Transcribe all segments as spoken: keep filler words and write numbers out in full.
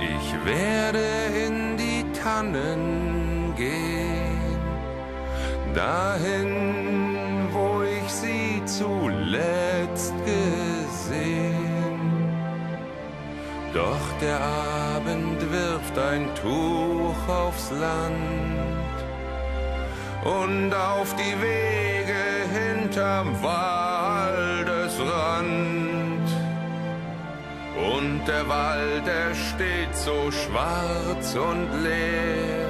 Ich werde in die Tannen gehen, dahin, wo ich sie zuletzt gesehen. Doch der Abend wirft ein Tuch aufs Land und auf die Wege hinterm Waldesrand. Und der Wald, er steht so schwarz und leer.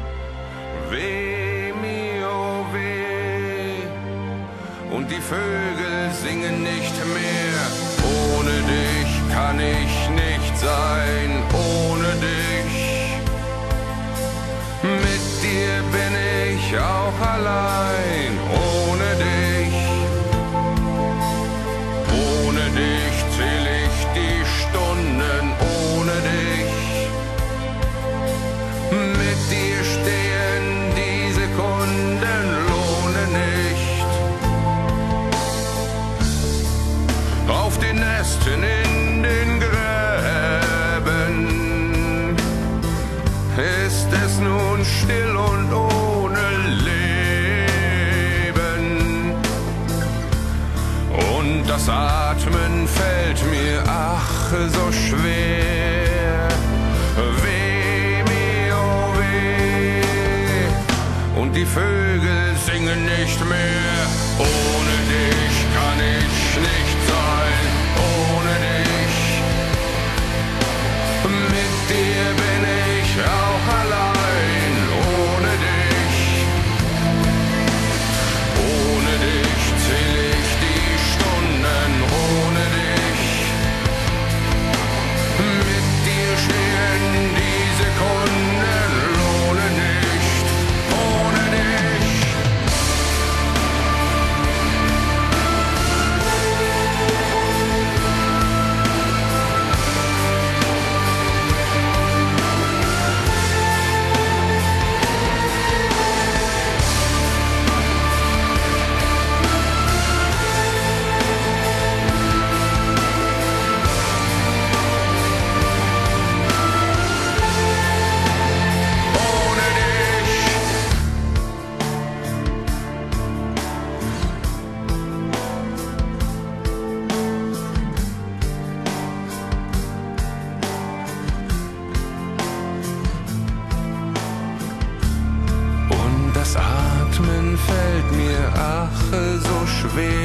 Weh, mio, weh. Und die Vögel singen nicht mehr. Ohne dich kann ich nicht sein, ohne dich. Mit dir bin ich auch allein, ohne dich. Ohne dich zähl ich die Stunden, ohne dich. Mit dir stehen die Sekunden, lohne nicht. Auf den Nesten in den Gräben ist es nun still und ohne Leben. Und das Atmen fällt mir ach so schwer. Weh, mir, oh weh. Und die Vögel singen nicht mehr. Ohne dich kann ich nicht sein, ohne dich. Mit dir bin ich auch allein, ohne dich. Ohne dich zähl ich die Stunden, ohne dich. Mit dir stehen die Sekunden, lohne nicht, ohne dich. Das Atmen fällt mir ach so schwer.